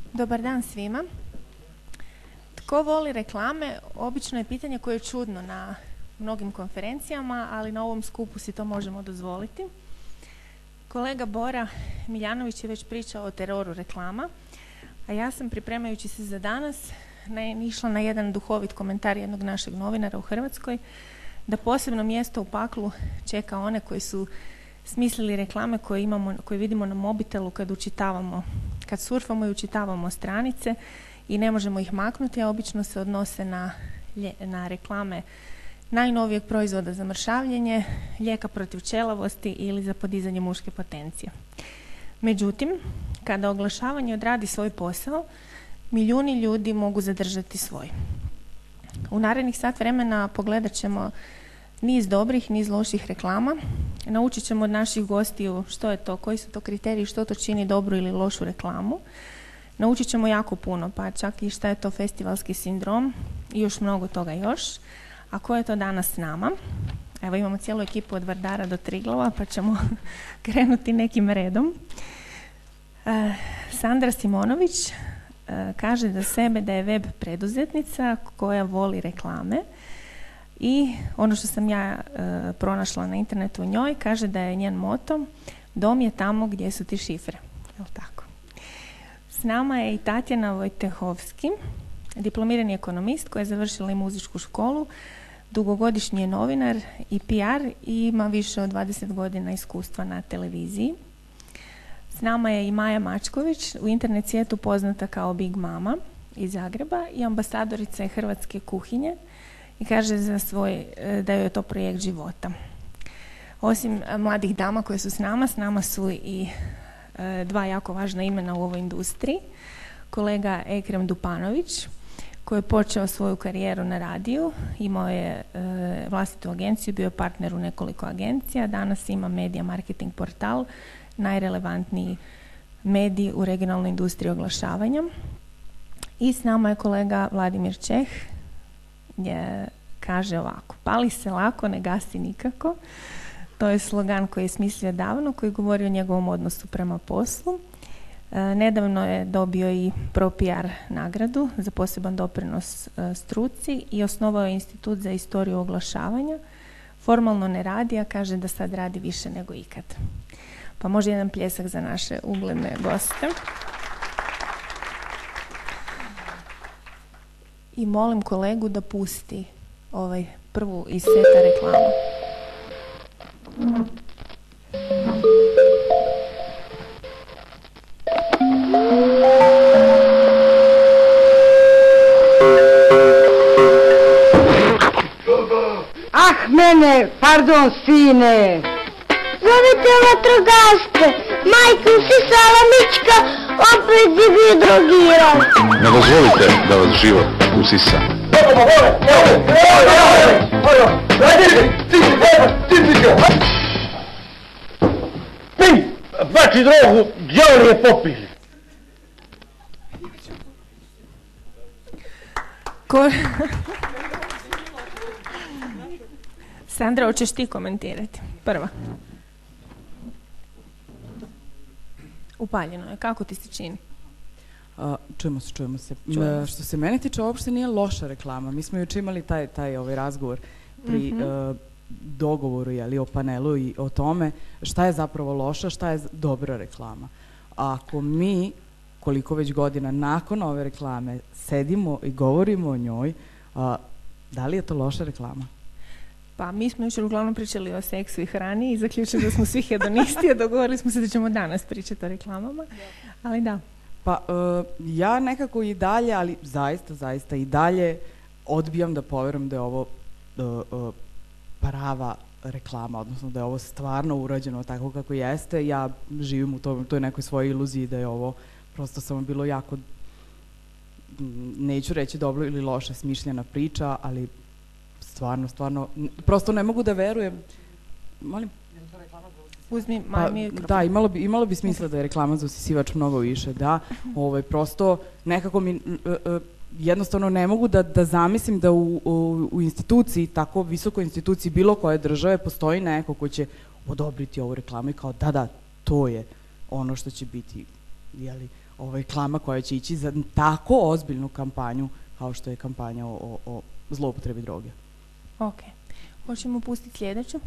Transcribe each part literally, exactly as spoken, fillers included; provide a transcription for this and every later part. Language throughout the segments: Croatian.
Dobar dan svima. Tko voli reklame? Obično je pitanje koje je čudno na mnogim konferencijama, ali na ovom skupu si to možemo dozvoliti. Kolega Bora Miljanović je već pričao o teroru reklama, a ja sam, pripremajući se za danas, išla na jedan duhovit komentar jednog našeg novinara u Hrvatskoj, da posebno mjesto u paklu čeka one koji su smislili reklame koje imamo, koje vidimo na mobitelu kad učitavamo, kad surfamo i učitavamo stranice i ne možemo ih maknuti, a obično se odnose na, na reklame najnovijeg proizvoda za mršavljenje, lijeka protiv ćelavosti ili za podizanje muške potencije. Međutim, kada oglašavanje odradi svoj posao, milijuni ljudi mogu zadržati svoj. U narednih sat vremena pogledat ćemo niz dobrih, niz loših reklama. Naučit ćemo od naših gostiju što je to, koji su to kriteriji, što to čini dobru ili lošu reklamu. Naučit ćemo jako puno, pa čak i šta je to festivalski sindrom i još mnogo toga još. A ko je to danas s nama? Evo, imamo cijelu ekipu od Vardara do Triglava, pa ćemo krenuti nekim redom. E, Sandra Simonović e, kaže za sebe da je web preduzetnica koja voli reklame. I ono što sam ja e, pronašla na internetu u njoj, kaže da je njen moto: dom je tamo gdje su ti šifre. Jel tako? S nama je i Tatjana Vojtehovski, diplomirani ekonomist koja je završila i muzičku školu, dugogodišnji je novinar i P R i ima više od dvadeset godina iskustva na televiziji. S nama je i Maja Mačković, u internet svijetu poznata kao Big Mama iz Zagreba i ambasadorica je hrvatske kuhinje i kaže za svoj, da joj je to projekt života. Osim mladih dama koje su s nama, s nama su i e, dva jako važna imena u ovoj industriji. Kolega Ekrem Dupanović, koji je počeo svoju karijeru na radiju, imao je e, vlastitu agenciju, bio je partner u nekoliko agencija, danas ima Media Marketing Portal, najrelevantniji medij u regionalnoj industriji oglašavanja. I s nama je kolega Vladimir Čeh, gdje kaže ovako: pali se lako, ne gasi nikako. To je slogan koji je smislio davno, koji govori o njegovom odnosu prema poslu. E, nedavno je dobio i Pro P R nagradu za poseban doprinos e, struci i osnovao je Institut za istoriju oglašavanja. Formalno ne radi, a kaže da sad radi više nego ikad. Pa može jedan pljesak za naše ugledne goste. I molim kolegu da pusti ovaj prvu iz seta reklama. Ah, mene, pardon, sine. Zovite vatrogasce. Majko, usisala Mička, opet je bio drogirao. Ne dozvolite da vas život usisa. Mi, bači drogu, djavoli je popili. Ko... Sandra, hoćeš ti komentirati? Prva. Upaljeno je. Kako ti se čini? Uh, čujemo se, čujemo se. Čujemo. Uh, što se mene tiče, uopšte nije loša reklama. Mi smo juče imali taj, taj ovaj razgovor pri mm-hmm. uh, dogovoru, jeli, o panelu i o tome šta je zapravo loša, šta je dobra reklama. A ako mi, koliko već godina nakon ove reklame, sedimo i govorimo o njoj, uh, da li je to loša reklama? Pa mi smo jučer uglavnom pričali o seksu i hrani i zaključili da smo svi hedonisti, a dogovorili smo se da ćemo danas pričati o reklamama, ali da. Pa uh, ja nekako i dalje, ali zaista, zaista i dalje odbijam da poverujem da je ovo uh, uh, prava reklama, odnosno da je ovo stvarno urađeno tako kako jeste. Ja živim u toj, toj nekoj svojoj iluziji da je ovo prosto samo bilo jako, neću reći dobro ili loše smišljena priča, ali stvarno, stvarno, prosto ne mogu da verujem. Molim? Uzmi maj mikrofon. Da, imalo bi, imalo bi smisla da je reklama za usisivač mnogo više, da. Ovaj, prosto nekako mi uh, uh, jednostavno ne mogu da, da zamislim da u, u, u instituciji, tako visokoj instituciji bilo koje države, postoji neko ko će odobriti ovu reklamu i kao da, da, to je ono što će biti, jeli, ovaj, reklama koja će ići za tako ozbiljnu kampanju kao što je kampanja o, o, o zloupotrebi droge. Ok. Hoćemo pustiti sljedeću?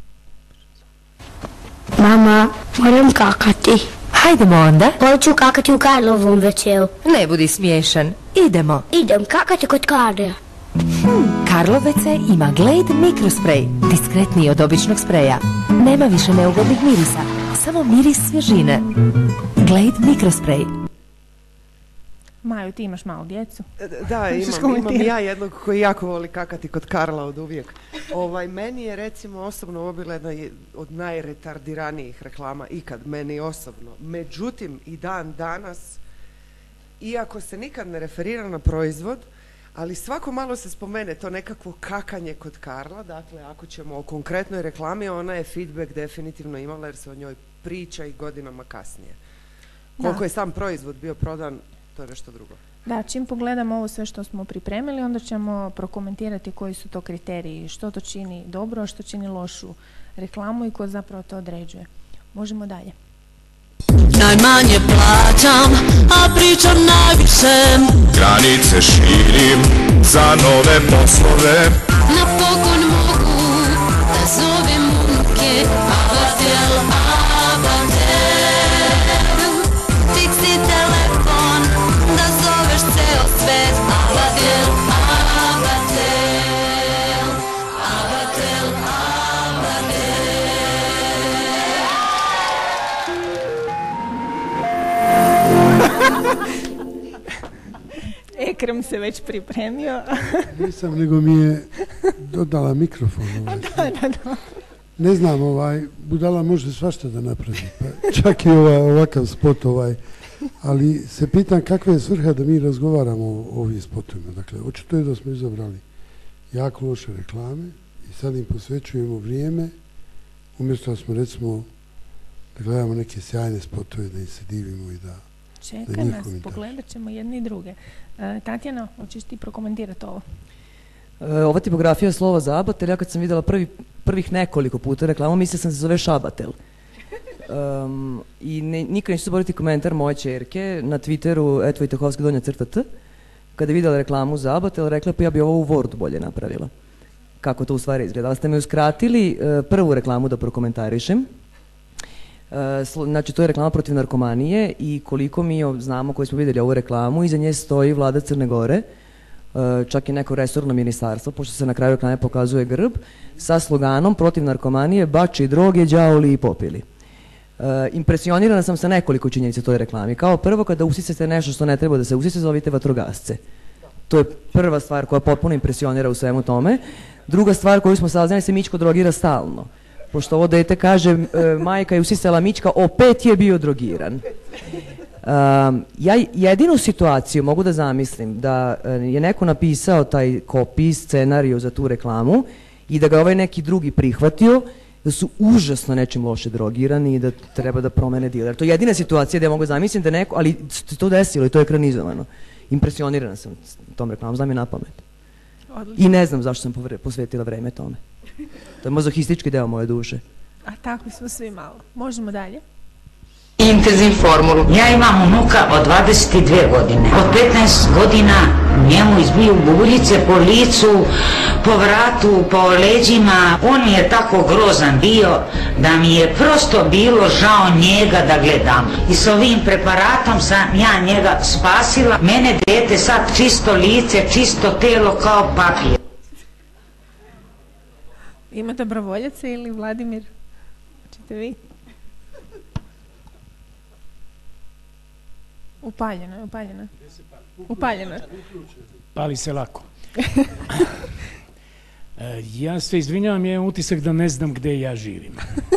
Mama, moram kakati. Hajdemo onda. Hoću kakati u Karlovom večeru. Ne budi smiješan. Idemo. Idem kakati kod Karla. Hmm, Karlov ve ce ima Glade Microspray. Diskretniji od običnog spreja. Nema više neugodnih mirisa. Samo miris svježine. Glade Microspray. Maju, ti imaš malu djecu. Da, imam, imam ja jednog koji jako voli kakati kod Karla od uvijek. Ovaj, meni je recimo osobno ovo bila jedna od najretardiranijih reklama ikad, meni osobno. Međutim, i dan danas, iako se nikad ne referira na proizvod, ali svako malo se spomene to nekakvo kakanje kod Karla, dakle ako ćemo o konkretnoj reklami, ona je feedback definitivno imala jer se o njoj priča i godinama kasnije. Koliko je sam proizvod bio prodan, to je nešto drugo. Da, čim pogledamo ovo sve što smo pripremili, onda ćemo prokomentirati koji su to kriteriji, što to čini dobro, što čini lošu reklamu i ko zapravo to određuje. Možemo dalje. Najmanje plaćam, a pričam najviše. Granice širim za nove poslove. Na pokon mogu da zovem unuke. Abatel, abatel. Fiksi telefon da zoveš ceo svet. Abatel, abatel. Abatel, Ekrem se već pripremio. Nisam, nego mi je dodala mikrofon. Ovaj. Da, da, da. Ne znam, ovaj, budala može svašta da napravi, pa čak i ovaj, ovakav spot, ovaj, ali se pitam kakva je svrha da mi razgovaramo o ovim spotovima. Dakle, očito je da smo izabrali jako loše reklame i sad im posvećujemo vrijeme, umjesto da smo, recimo, da gledamo neke sjajne spotove, da im se divimo i da Čeka nas, pogledat ćemo jedne i druge. E, Tatjana, hoćeš ti prokomentirati ovo? E, ova tipografija slova za Abatel, ja kad sam vidjela prvi, prvih nekoliko puta reklamu, mislila sam se zove Šabatel. Um, I ne, nikad neću zaboraviti komentar moje čerke na Twitteru et vojtehovski donja crta t, kada je vidjela reklamu za Abatel, rekla pa ja bi ovo u Wordu bolje napravila. Kako to u stvari izgleda. Ali ste mi uskratili uh, prvu reklamu da prokomentarišem. Uh, znači to je reklama protiv narkomanije i koliko mi znamo koji smo vidjeli ovu reklamu, iza nje stoji vlada Crne Gore, uh, čak i neko resorno ministarstvo, pošto se na kraju reklame pokazuje grb, sa sloganom protiv narkomanije, bači droge, đaoli i popili. Uh, impresionirana sam sa nekoliko činjenica toj reklami. Kao prvo, kada usisate nešto što ne treba da se usise, zovite vatrogasce. To je prva stvar koja potpuno impresionira u svemu tome. Druga stvar koju smo saznali, se Mićko drogira stalno. Pošto ovo dete kaže, e, majka je usisala Mićka, opet je bio drogiran. Um, ja jedinu situaciju mogu da zamislim da je neko napisao taj kopij, scenariju za tu reklamu i da ga ovaj neki drugi prihvatio, da su užasno nečim loše drogirani i da treba da promene diler. To je jedina situacija da ja mogu zamislim da neko, ali se to desilo i to je ekranizovano. Impresionirana sam tom reklamom, znam je na pamet. Odlično. I ne znam zašto sam posvetila vreme tome. To je mazohistički deo moje duše. A tako smo svi malo. Možemo dalje. Intenzivnu formulu. Ja imam unuka od dvadeset dvije godine. Od petnaest godina njemu izbiju buljice po licu, po vratu, po leđima. On je tako grozan bio da mi je prosto bilo žao njega da gledam. I s ovim preparatom sam ja njega spasila. Mene dete sad čisto lice, čisto telo kao papir. Ima dobrovoljaca ili Vladimir? Hoćete vi? Upaljeno je, upaljeno je. Upaljeno je. Pali se lako. Ja se izvinjavam, ja imam utisak da ne znam gde ja živim.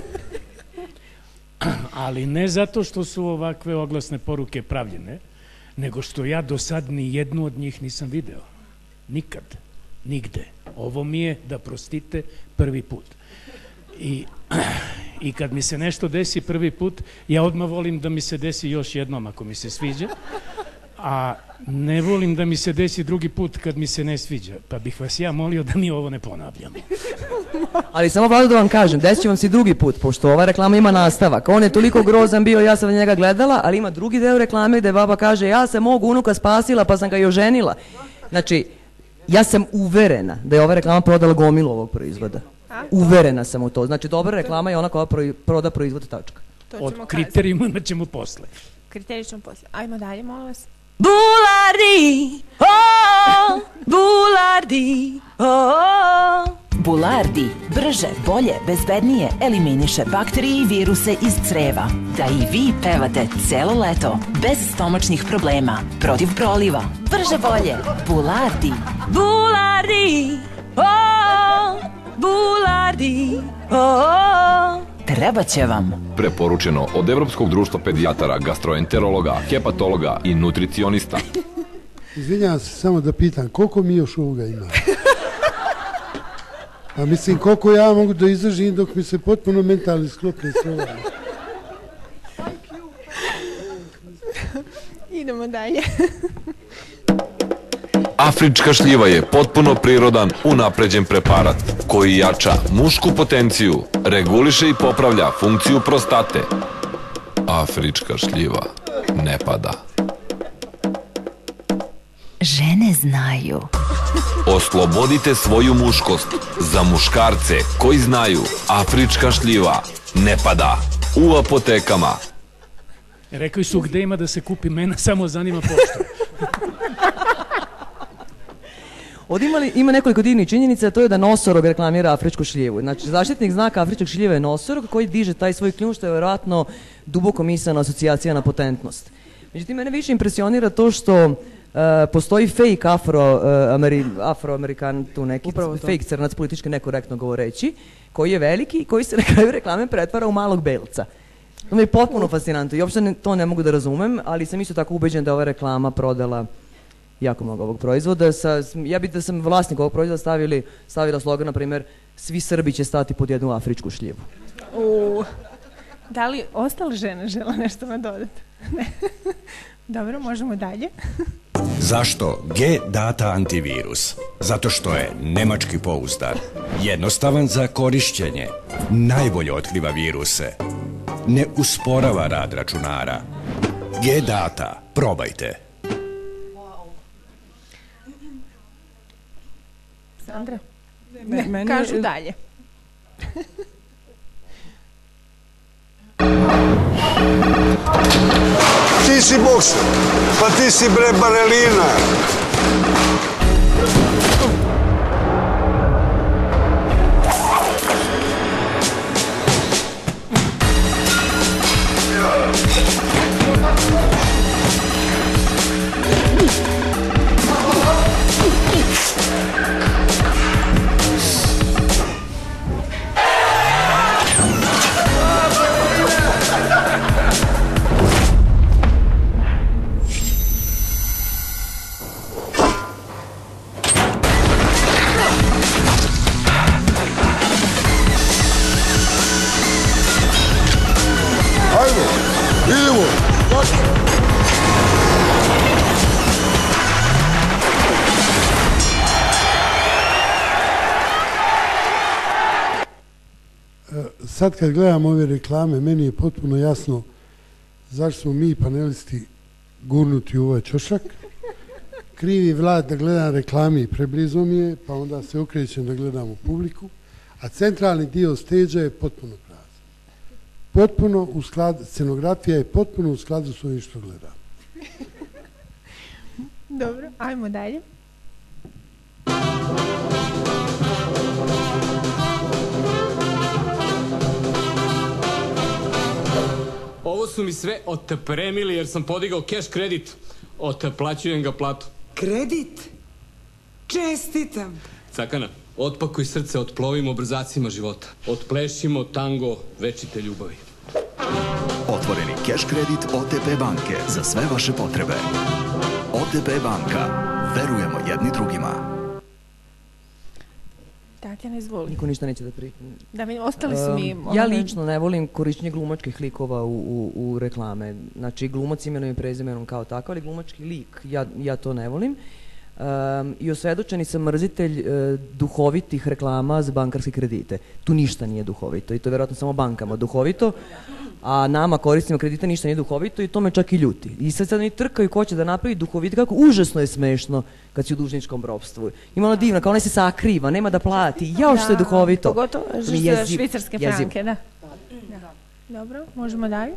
Ali ne zato što su ovakve oglasne poruke pravljene, nego što ja do sad ni jednu od njih nisam video. Nikad. Nigde. Ovo mi je, da prostite, prvi put. I, i kad mi se nešto desi prvi put, ja odmah volim da mi se desi još jednom ako mi se sviđa, a ne volim da mi se desi drugi put kad mi se ne sviđa, pa bih vas ja molio da mi ovo ne ponavljamo. Ali samo Vlado da vam kažem, desit će vam se drugi put, pošto ova reklama ima nastavak. On je toliko grozan bio, ja sam njega gledala, ali ima drugi deo reklame gde baba kaže ja sam mog unuka spasila pa sam ga i oženila. Znači, ja sam uverena da je ova reklama prodala gomilu ovog proizvoda. Uverena sam u to. Znači, dobra reklama je ona koja proda proizvod, tačka. Od kriterijuma ćemo posle. Kriterij ćemo posle. Ajmo dalje, molim vas. Bulardi, oh, Bulardi, oh. Bulardi, brže, bolje, bezbednije eliminiše bakterije i viruse iz creva. Da i vi pevate celo leto, bez stomačnih problema, protiv proliva. Brže, bolje, Bulardi. Bulardi, oh, Bulardi, oh. Treba će vam. Preporučeno od Evropskog društva pedijatara, gastroenterologa, hepatologa i nutricionista. Izvinjavam se, samo da pitam, koliko mi još ovoga ima? Pa mislim, koliko ja mogu da izdržim dok mi se potpuno mentalni sklopne sve. Idemo dalje. Afrička šljiva je potpuno prirodan, unapređen preparat koji jača mušku potenciju, reguliše i popravlja funkciju prostate. Afrička šljiva ne pada. Žene znaju. Oslobodite svoju muškost za muškarce koji znaju. Afrička šljiva ne pada. U apotekama. Rekli su gde ima da se kupi, mene samo zanima pošto. Ovdje imali, ima nekoliko divnih činjenica, a to je da nosorog reklamira afričku šljivu. Znači, zaštitnik znaka afričkog šljiva je nosorog koji diže taj svoj kljun, što je vjerojatno duboko mislena asocijacija na potentnost. Međutim, mene više impresionira to što uh, postoji fake afro, uh, Ameri, afroamerikan, tu neki fake crnac, politički nekorektno govoreći, koji je veliki i koji se na kraju reklame pretvara u malog belca. To mi je potpuno fascinantno i uopšte ne, to ne mogu da razumem, ali sam isto tako ubeđen da je ova reklama prodala jako mnogo ovog proizvoda. Sa, ja bih da sam vlasnik ovog proizvoda stavili, stavila slogan, na primjer, svi Srbi će stati pod jednu afričku šljivu. U, da li ostale žene žele nešto me dodati? Ne. Dobro, možemo dalje. Zašto G-Data antivirus? Zato što je nemački pouzdan, jednostavan za korišćenje, najbolje otkriva viruse, ne usporava rad računara. G-Data, probajte. Sandra? Ne, ne, kažu je... dalje. Ti si bokser, pa ti si bre barelina. Sad kad gledam ove reklame, meni je potpuno jasno zašto smo mi panelisti gurnuti u ovaj čošak. Krivi Vlad da gledam reklami preblizu mi je, pa onda se okrećem da gledam u publiku, a centralni dio steđa je potpuno prazan. Potpuno u skladu, scenografija je potpuno u skladu s ovim što gledam. Dobro, ajmo dalje. Ovo su mi sve otepremili jer sam podigao cash kredit. Oteplaćujem ga platu. Kredit? Čestitam. Cakana, otpakuj srce, otplovimo brzacima života. Otplešimo tango večite ljubavi. Otvoreni cash kredit O T P banke za sve vaše potrebe. O T P banka. Verujemo jedni drugima. Tatjana, izvoli. Niko ništa neće da pri... Da, mi, ostali su mi... Um, ja lično ne volim korištenje glumačkih likova u, u, u reklame. Znači, glumac imenom i prezimenom kao takav, ali glumački lik, ja, ja to ne volim. Um, I osvedočeni sam mrzitelj uh, duhovitih reklama za bankarske kredite. Tu ništa nije duhovito i to je vjerojatno samo bankama duhovito, a nama koristima kredita ništa nije duhovito i to me čak i ljuti. I sad sad oni trkaju ko će da napravi duhovito, kako užasno je smešno kad si u dužničkom ropstvu. Ima ono divno, kao ona se sakriva, nema da plati, jao što je duhovito. Pogotovo za švicarske franke, da. da. Dobro, možemo dalje.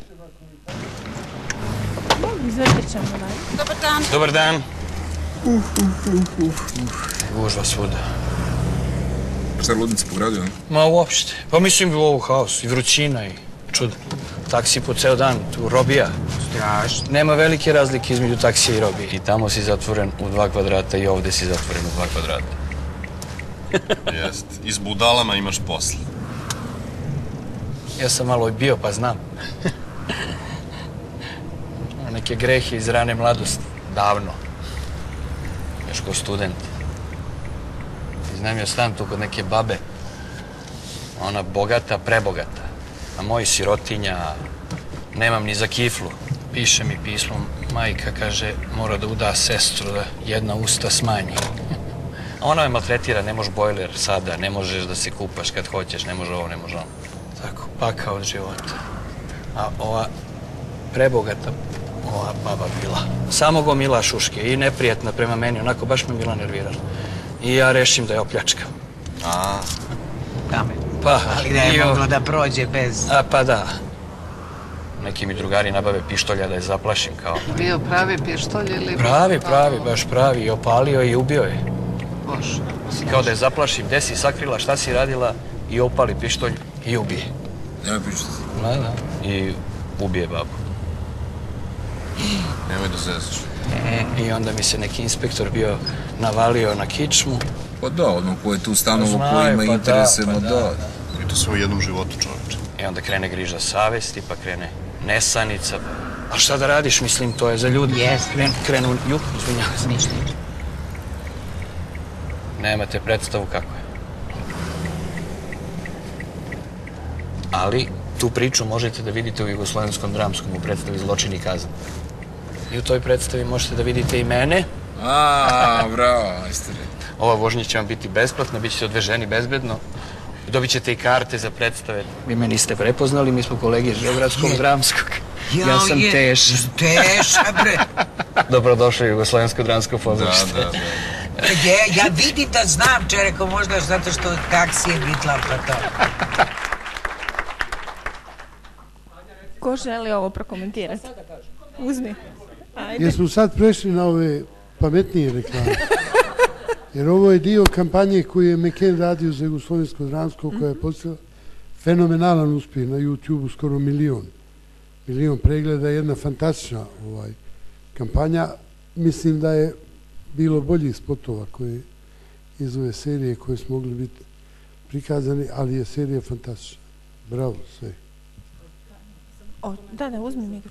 Izvrtit ćemo dalje. Dobar dan. Dobar dan. Uf, uf, uf, uf, uf. Gužva svuda. Šta je ludnica po gradu, ne? Ma uopšte. Pa mislim bi u ovu haos. I vrućina i čudo. Taksi po ceo dan, tu robija. Strašno. Nema velike razlike između taksija i robije. I tamo si zatvoren u dva kvadrata i ovde si zatvoren u dva kvadrata. Jest. I s budalama imaš posla. Ja sam malo i bio, pa znam. Neke grehe iz rane mladosti. Davno. Još kao student. Iznajmio stan tu kod neke babe. Ona bogata, prebogata. A moj sirotinja, nemam ni za kiflu. Piše mi pismo, majka kaže, mora da uda sestru, da jedna usta smanji. Ona me maltretira, ne možeš bojler sada, ne možeš da se kupaš kad hoćeš, ne može ovo, ne može ono. Tako, pakao od života. A ova prebogata, ova baba bila. Samo gomila šuške i neprijatna prema meni, onako baš me bila nervirala. I ja rešim da je opljačkam. A, Kamen. Pa, ali da je moglo da prođe bez... A, pa da. Neki mi drugari nabave pištolja da je zaplašim kao... Bio pravi pištolj ili... Pravi, pravi, baš pravi. I opalio je i ubio je. Bože. Kao da je zaplašim, gde si sakrila, šta si radila i opali pištolj i ubije. Nemoj pištolj. Da, da. I ubije babu. Nemoj da zezaš. I onda mi se neki inspektor bio navalio na kičmu. Pa da, odmah ko je tu stanovo, ko ima interese, ma da. I to sve u jednom životu, čoveče. I onda krene griža savesti, pa krene nesanica. A šta da radiš, mislim, to je za ljudi. Jest. Krenu, ju, izvinjavam se. Ništa. Nemate predstavu kako je. Ali tu priču možete da vidite u Jugoslovenskom dramskom u predstavi Zločin i kazna. I u toj predstavi možete da vidite i mene. A, bravo, majstore. Ova vožnja će vam biti besplatna, bit ćete odveženi bezbedno. Dobit ćete i karte za predstave. Vi me niste prepoznali, mi smo kolege iz Beogradskog dramskog. Ja sam Teša. Teša, bre. Dobrodošli u Jugoslovensko dramsko pozorište. Da, da, da. Ja vidim da znam, čereko, možda zato što taksi je bitla, pa to. Ko želi ovo prokomentirati? Uzmi. Ajde. Jesmo sad prešli na ove pametnije reklame. Jer ovo je dio kampanje koju je McCain radio za Jugoslovensko dramsko, koja je postala fenomenalan uspjeh na YouTube-u, skoro milion. Milion pregleda, jedna fantastična ovaj, kampanja. Mislim da je bilo boljih spotova koje iz ove serije koje su mogli biti prikazani, ali je serija fantastična. Bravo, sve. O, da, da, uzmi mikro.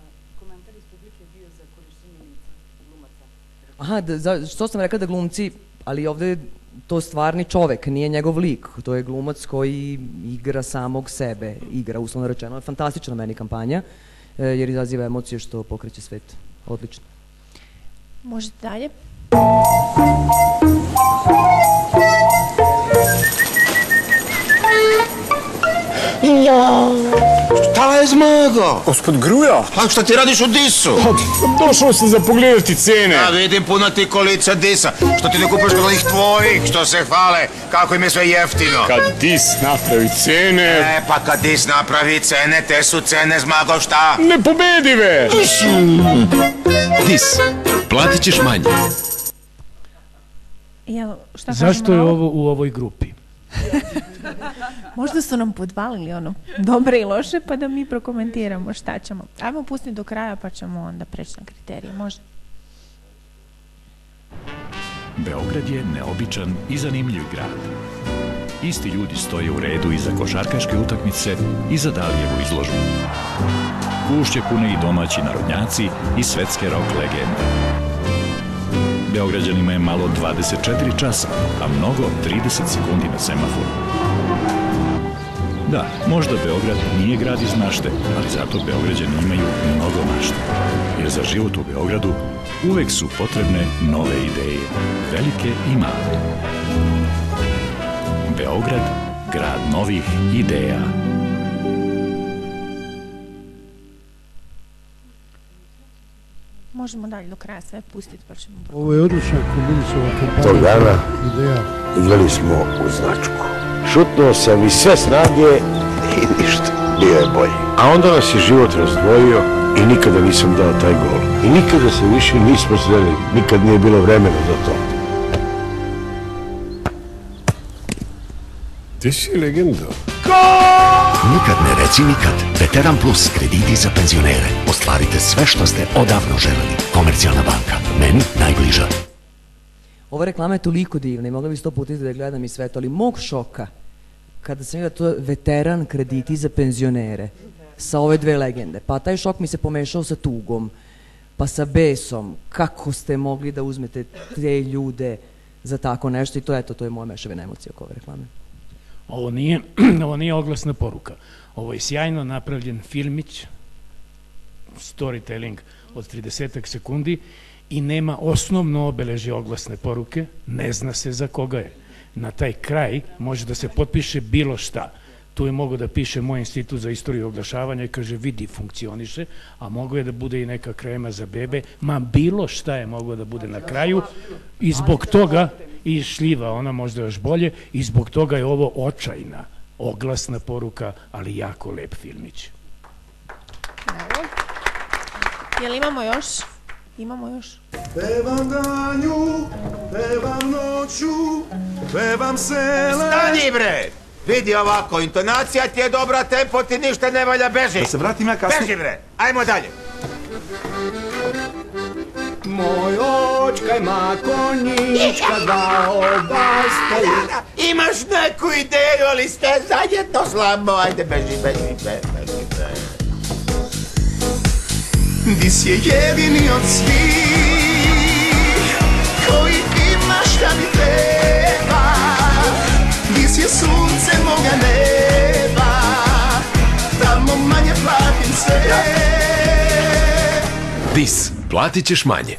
Aha, da, za, što sam rekla da glumci, ali ovdje je to stvarni čovek, nije njegov lik. To je glumac koji igra samog sebe, igra, uslovno rečeno. Fantastična meni kampanja, e, jer izaziva emocije što pokreće svet. Odlično. Možete dalje. Ja. Šta je zmago? Gospod Gruja. A šta ti radiš u disu? Došao sam za pogledati cene. Ja vidim puno ti kolica disa. Što ti ne kupaš kod onih tvojih što se hvale kako im je sve jeftino? Kad dis napravi cene... E, pa kad dis napravi cene, te su cene, zmago, šta? Nepobedive! Dis. Platit ćeš manje. Jel, šta Zašto je ovo u ovoj grupi? Možda su nam podvalili ono dobre i loše, pa da mi prokomentiramo šta ćemo. Ajmo pustiti do kraja pa ćemo onda preći na kriterije. Može? Beograd je neobičan i zanimljiv grad. Isti ljudi stoje u redu iza košarkaške utakmice i za Dalijevu izložbu. Ušće pune i domaći narodnjaci i svetske rock legende. Beograđanima je malo dvadeset četiri časa, a mnogo trideset sekundi na semaforu. Da, možda Beograd nije grad iz mašte, ali zato Beograđani imaju mnogo mašte. Jer za život u Beogradu uvek su potrebne nove ideje, velike i male. Beograd, grad novih ideja. Možemo dalje do kraja sve pustiti pa ćemo... Ovo je odlična kombinacija kampanja. Tog dana ideja. igrali smo u značku. Šutnuo sam iz sve snage i ništa. Bio je bolji. A onda nas je život razdvojio i nikada nisam dao taj gol. I nikada se više nismo sreli. Nikad nije bilo vremena za to. Ti si legenda. Nikad ne reci nikad. Veteran Plus krediti za penzionere. Ostvarite sve što ste odavno želeli. Komercijalna banka. Meni najbliža. Ova reklama je toliko divna i mogla bi sto puta da je gledam i sve to, ali mog šoka kada sam vidjela to veteran krediti za penzionere sa ove dve legende, pa taj šok mi se pomešao sa tugom, pa sa besom, kako ste mogli da uzmete te ljude za tako nešto i to, eto, to je moja mešavina emocija oko ove reklame. Ovo nije, ovo nije oglasna poruka. Ovo je sjajno napravljen filmić, storytelling od tridesetak sekundi i nema osnovno obeležje oglasne poruke, ne zna se za koga je. Na taj kraj može da se potpiše bilo šta. Tu je mogo da piše moj institut za istoriju oglašavanja i kaže vidi, funkcioniše, a mogo je da bude i neka krema za bebe, ma bilo šta je mogo da bude na kraju i zbog toga, i šljiva, ona možda još bolje, i zbog toga je ovo očajna oglasna poruka, ali jako lep filmić. Jel imamo još? Imamo još. Pevam danju, pevam noću, pevam sele... Stani bre! Vidi ovako, intonacija ti je dobra, tempo ti ništa ne valja, beži! Da se vratim ja kasnije... Beži bre! Ajmo dalje! Moj očka ima konjička, dva oba stoji... Imaš neku ideju, ali ste zajedno slabo, ajde beži, beži, beži, beži. Dis je jedini od svih koji ima šta mi treba. Dis je sunce moga neba, tamo manje platim sve. Dis, platit ćeš manje.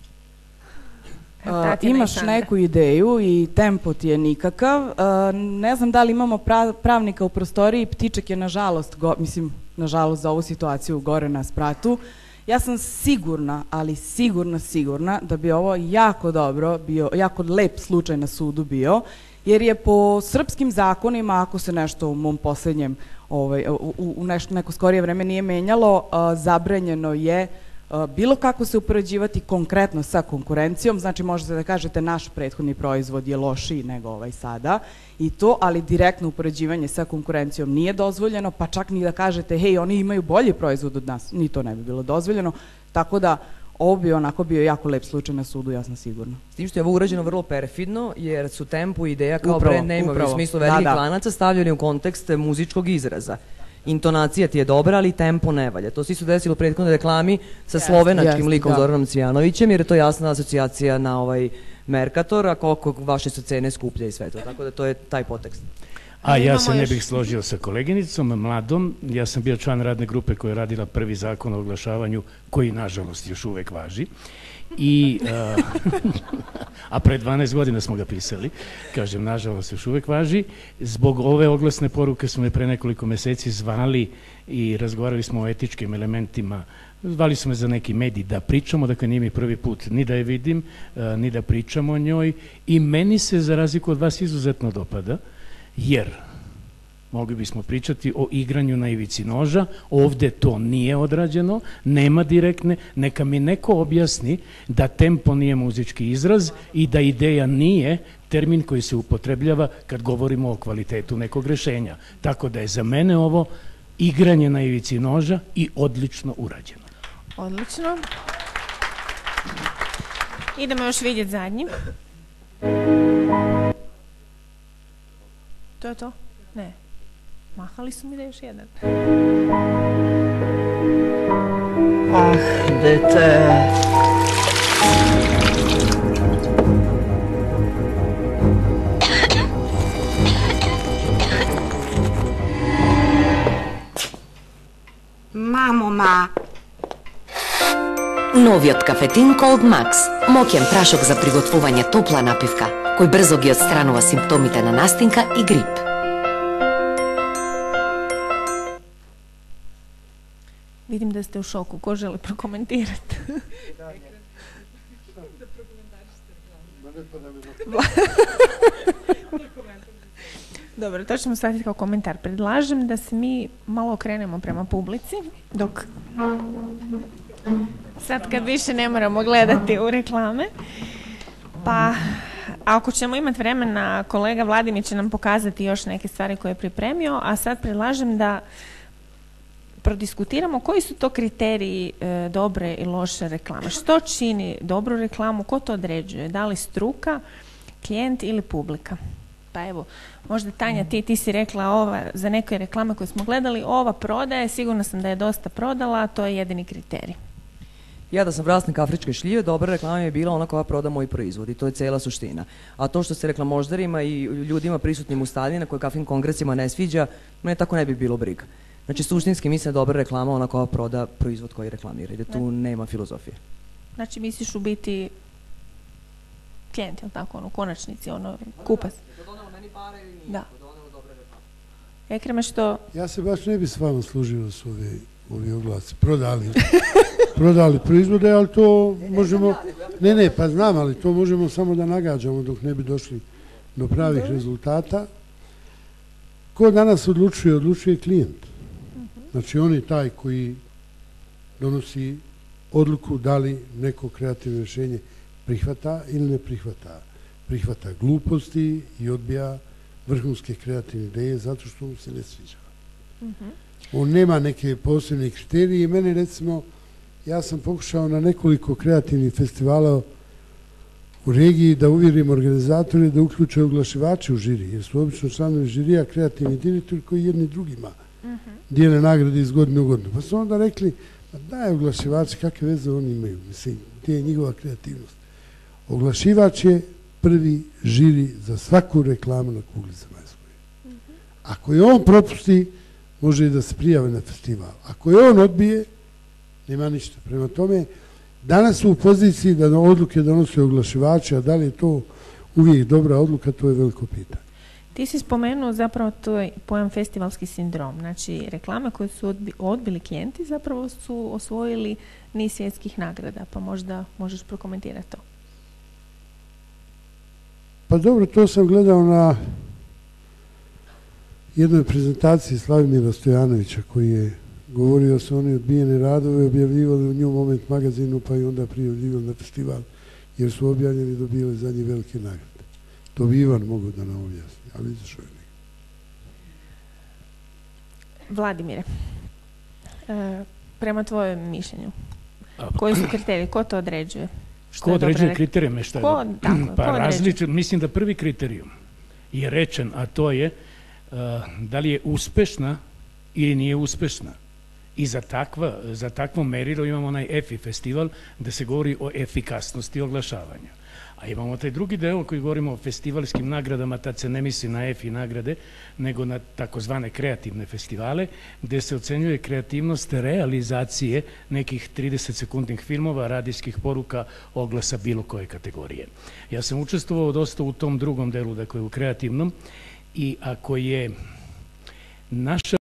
Uh, imaš neku ideju i tempo ti je nikakav. Uh, ne znam da li imamo pra pravnika u prostoriji, Ptiček je nažalost, go, mislim, nažalost za ovu situaciju gore na spratu. Ja sam sigurna, ali sigurna, sigurna da bi ovo jako dobro bio, jako lep slučaj na sudu bio, jer je po srpskim zakonima, ako se nešto u mom poslednjem, ovaj, u, u nešto, neko skorije vreme nije menjalo, uh, zabranjeno je uh, bilo kako se upoređivati konkretno sa konkurencijom, znači možete da kažete naš prethodni proizvod je lošiji nego ovaj sada i to, ali direktno upoređivanje sa konkurencijom nije dozvoljeno, pa čak ni da kažete hej, oni imaju bolji proizvod od nas, ni to ne bi bilo dozvoljeno, tako da ovo bi onako bio jako lep slučaj na sudu, ja sam sigurna. S tim što je ovo urađeno vrlo perfidno, jer su tempo i ideja kao Upravo, brand name-ovi u upravo. smislu Da, velikih da. lanaca stavljeni u kontekst muzičkog izraza. Intonacija ti je dobra, ali tempo ne valja. To se isto desilo u prethodnoj reklami sa Jeste, slovenačkim jeste, likom da. Zoranom Cvijanovićem, jer je to jasna asocijacija na ovaj Mercator, a koliko vaše su cene skuplje i sve to. Tako da to je taj potekst. A ja imamo se ne još- bih složio sa koleginicom, mladom. Ja sam bio član radne grupe koja je radila prvi zakon o oglašavanju, koji nažalost još uvek važi. I, a, a pre dvanaest godina smo ga pisali, kažem, nažalost još uvek važi. Zbog ove oglasne poruke smo je pre nekoliko meseci zvali i razgovarali smo o etičkim elementima. Zvali smo me za neki medij da pričamo, dakle nije mi prvi put ni da je vidim, a, ni da pričamo o njoj. I meni se, za razliku od vas, izuzetno dopada, jer mogli bismo pričati o igranju na ivici noža, ovde to nije odrađeno, nema direktne, neka mi neko objasni da tempo nije muzički izraz i da ideja nije termin koji se upotrebljava kad govorimo o kvalitetu nekog rešenja. Tako da je za mene ovo igranje na ivici noža i odlično urađeno. Odlično. Idemo još vidjeti zadnji. To je to? Ne. Mahali su mi da je još jedan. Ah, dete. Новиот кафетин Cold Max, моќен прашок за приготвување топла напивка, кој брзо ги отстранува симптомите на настинка и грип. Vidim da ste u šoku. Ko želi prokomentirati? Dobro, to ćemo shvatiti kao komentar. Predlažem da se mi malo okrenemo prema publici, dok sad kad više ne moramo gledati u reklame. Pa, ako ćemo imati vremena, kolega Vladimir će nam pokazati još neke stvari koje je pripremio, a sad predlažem da prodiskutiramo koji su to kriteriji e, dobre i loše reklame. Što čini dobru reklamu, ko to određuje? Da li struka, klijent ili publika? Pa evo, možda Tanja, ti, ti si rekla ova, za neke reklame koje smo gledali, ova prodaje, sigurno sam da je dosta prodala, to je jedini kriterij. Ja da sam vlasnik afričke šljive, dobra reklama je bila ona koja proda moj proizvod i to je cijela suština. A to što se reklamoždarima i ljudima prisutnim u stadiji na koje kafin kongresima ne sviđa, mene tako ne bi bilo briga. Znači, suštinski mislim da dobra reklama ona koja proda proizvod koji reklamira i da tu ne. nema filozofije. Znači, misliš u biti klijent, jel tako, ono, u konačnici, ono, kupac. Da. Ekreme što... Ja se baš ne bi s vama služio s ovi, ovi oglasi. Prodali, prodali proizvode, ali to možemo... Ne, ne, pa znam, ali to možemo samo da nagađamo dok ne bi došli do pravih rezultata. Ko danas odlučuje? Odlučuje klijent. Znači, on je taj koji donosi odluku da li neko kreativno rješenje prihvata ili ne prihvata. Prihvata gluposti i odbija vrhunske kreativne ideje zato što mu se ne sviđa. Mm-hmm. On nema neke posebne kriterije i mene, recimo, ja sam pokušao na nekoliko kreativnih festivala u regiji da uvjerim organizatore da uključe oglašivače u žiri, jer su obično članovi žirija kreativni direktori koji jedni drugima dijele nagrade iz godine u godinu. Pa su onda rekli, pa daj oglašivači, kakve veze oni imaju, mislim, gdje je njihova kreativnost. Oglašivač je prvi žiri za svaku reklamu na kugli zemaljskoj. Ako je on propusti, može i da se prijave na festival. Ako je on odbije, nema ništa. Prema tome, danas su u poziciji da odluke donose oglašivači, a da li je to uvijek dobra odluka, to je veliko pitanje. Ti si spomenuo zapravo to pojam festivalski sindrom. Znači, reklame koje su odbi, odbili klijenti zapravo su osvojili niz svjetskih nagrada, pa možda možeš prokomentirati to. Pa dobro, to sam gledao na jednoj prezentaciji Slavimira Stojanovića koji je govorio su oni odbijene radove, objavljivali u New Moment magazinu pa i onda prijavljivali na festival jer su objavljeni i dobili za njih velike nagrade. To bi Ivan mogu da nam objasni, ali izašao je nekako. Vladimire, e, prema tvojom mišljenju, koji su kriteriji, ko to određuje? Ko određuje kriterijeme? Šta je? Ko, tako, pa ko različit, mislim da prvi kriterijum je rečen, a to je uh, da li je uspešna ili nije uspešna. I za, takva, za takvo merilo imamo onaj E F I festival gde se govori o efikasnosti oglašavanja. A imamo taj drugi deo koji govorimo o festivalskim nagradama, tad se ne misli na E F I nagrade, nego na takozvane kreativne festivale, gde se ocenjuje kreativnost realizacije nekih trideset sekundnih filmova, radijskih poruka, oglasa bilo koje kategorije. Ja sam učestvovao dosta u tom drugom delu, dakle u kreativnom, i ako je naša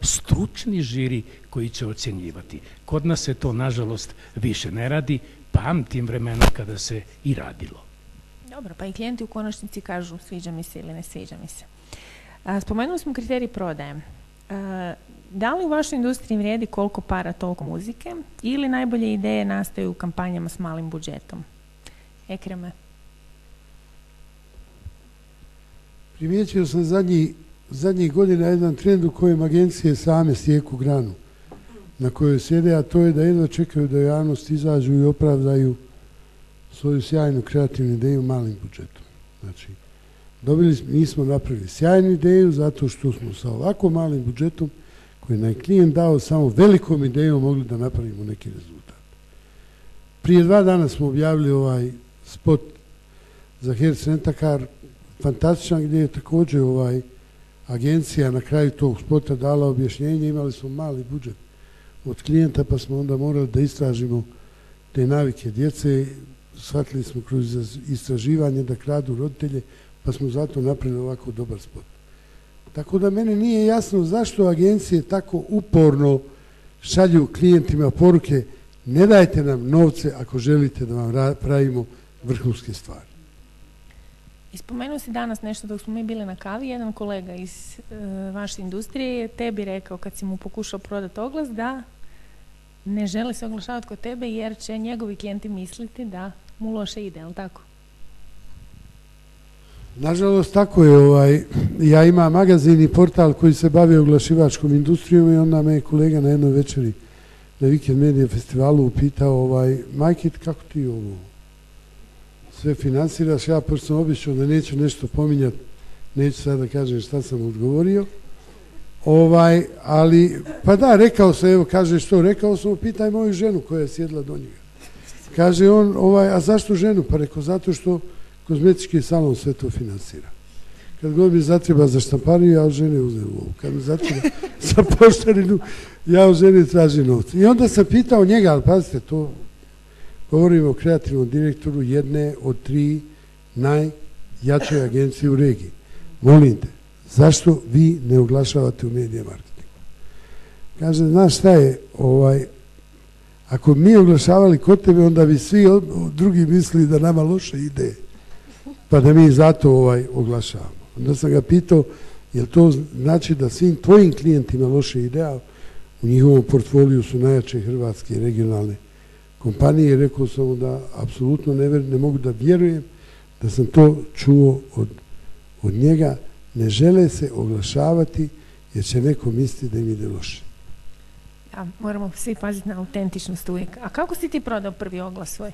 stručni žiri koji će ocjenjivati. Kod nas se to, nažalost, više ne radi, pamtim vremena kada se i radilo. Dobro, pa i klijenti u konačnici kažu sviđa mi se ili ne sviđa mi se. A, spomenuli smo kriterij prodaje. A, da li u vašoj industriji vrijedi koliko para, toliko muzike ili najbolje ideje nastaju u kampanjama s malim budžetom? Ekreme. Primijetio sam zadnjih zadnjih godina jedan trend u kojem agencije same sjeku granu na kojoj sjede, a to je da jedva čekaju da javnost izađu i opravdaju svoju sjajnu kreativnu ideju malim budžetom. Znači, dobili smo, nismo napravili sjajnu ideju zato što smo sa ovako malim budžetom koji nam je klijent dao samo velikom idejom mogli da napravimo neki rezultat. Prije dva dana smo objavili ovaj spot za Hertz Rent-A-Car, fantastičan, gdje je također ovaj agencija na kraju tog spota dala objašnjenje. Imali smo mali budžet od klijenta, pa smo onda morali da istražimo te navike djece. Shvatili smo kroz istraživanje da kradu roditelje, pa smo zato napravili ovako dobar spot. Tako da meni nije jasno zašto agencije tako uporno šalju klijentima poruke: ne dajte nam novce ako želite da vam pravimo vrhunske stvari. Ispomenuo si danas nešto dok smo mi bili na kavi, jedan kolega iz e, vaše industrije je tebi rekao kad si mu pokušao prodati oglas da ne želi se oglašavati kod tebe jer će njegovi klijenti misliti da mu loše ide, ali tako? Nažalost, tako je. Ovaj, ja imam magazin i portal koji se bavi oglašivačkom industrijom i onda me je kolega na jednoj večeri na Weekend Media festivalu upitao ovaj, Majkit, kako ti ovo sve finansiraš? Ja, pošto sam običao da neću nešto pominjati, neću sad da kažem šta sam odgovorio. Ovaj, ali, pa da, rekao sam, evo, kaže što, rekao sam, pitaj moju ženu koja je sjedla do njega. Kaže on, ovaj, a zašto ženu? Pa rekao, zato što kozmetički salon sve to finansira. Kad god mi zatreba za štampariju, ja od žene uzem ovu. Kad mi zatreba za poštarinu, ja od žene tražim novce. I onda sam pitao njega, ali pazite, to govorimo o kreativnom direktoru jedne od tri najjače agencije u regiji. Molim te, zašto vi ne oglašavate u medija marketingu? Kaže, znaš šta je, ovaj, ako mi oglašavali kod tebe, onda bi svi drugi mislili da nama loše ide, pa da mi zato ovaj, oglašavamo. Onda sam ga pitao, jel to znači da svim tvojim klijentima loše ide, a u njihovom portfoliju su najjače hrvatske regionalne kompanije? Rekao sam da apsolutno ne, ne mogu da vjerujem da sam to čuo od, od njega. Ne žele se oglašavati jer će neko misliti da im ide loše. Ja, moramo svi paziti na autentičnost uvijek. A kako si ti prodao prvi oglas svoj?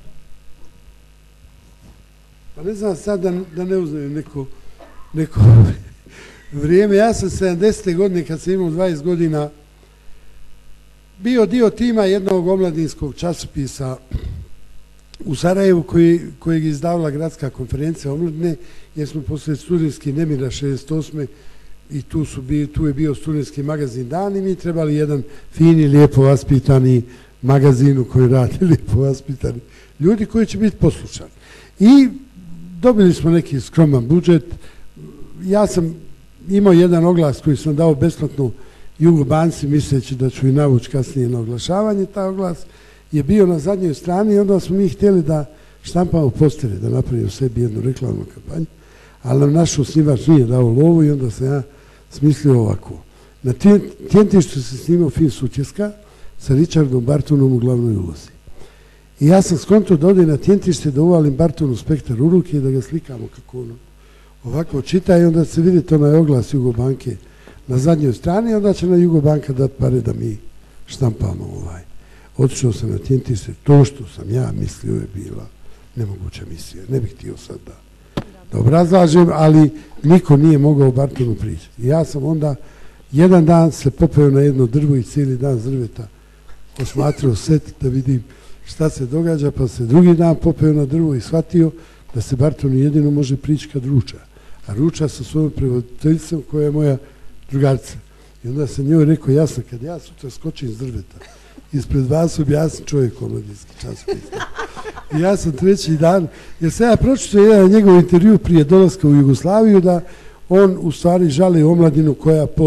Pa ne znam sad da, da ne uzmem neko, neko vrijeme. Ja sam sedamdesete godine, kad sam imao dvadeset godina, bio dio tima jednog omladinskog časopisa u Sarajevu koji, kojeg je izdavala Gradska konferencija omladine, jer smo posle studentskih nemira šezdeset osme i tu, su bi, tu je bio studentski magazin Dan i mi trebali jedan fini, lijepo vaspitani magazin u koji radi lijepo vaspitani ljudi koji će biti poslušani. I dobili smo neki skroman budžet. Ja sam imao jedan oglas koji sam dao besplatno Jugobanci, misleći da ću i navući kasnije na oglašavanje. Taj oglas je bio na zadnjoj strani i onda smo mi htjeli da štampamo postere, da napravimo sebi jednu reklamnu kampanju, ali nam naš osnivač nije dao lovu i onda sam ja smislio ovako. Na Tjentištu se snimao film Sutjeska sa Richardom Bartonom u glavnoj ulozi. I ja sam skonto da ode na Tjentište, da uvalim Bartonu spektar u ruke i da ga slikamo kako ono ovako čita i onda se vidite onaj oglas Jugobanke na zadnjoj strani i onda će na Jugobanka dati pare da mi štampamo ovaj. Otišao sam na Tjentište, to što sam ja mislio je bila nemoguća misija. Ne bih htio sad da, da obrazlažem, ali niko nije mogao Bartonu pričati. Ja sam onda jedan dan se popeo na jedno drvo i cijeli dan s drveta osmatrao set da vidim šta se događa, pa se drugi dan popeo na drvo i shvatio da se Bartonu jedino može prići kad ruča. A ruča sa svojom prevoditeljicom koja je moja drugarica. I onda sam njoj rekao, jasno, kad ja sutra skočim s drveta, ispred vas objasnim čovjek omladinski časopis. I ja sam treći dan, jer sam ja pročitao jedan njegov intervju prije dolaska u Jugoslaviju, da on u stvari žali omladinu koja pod